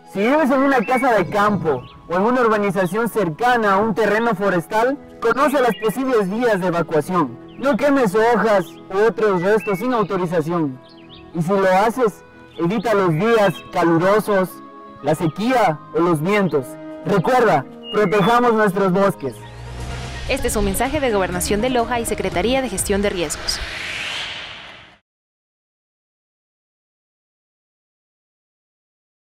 Si vives en una casa de campo o en una urbanización cercana a un terreno forestal, conoce las posibles vías de evacuación. No quemes hojas u otros restos sin autorización. Y si lo haces, evita los días calurosos, la sequía o los vientos. Recuerda, protejamos nuestros bosques. Este es un mensaje de Gobernación de Loja y Secretaría de Gestión de Riesgos.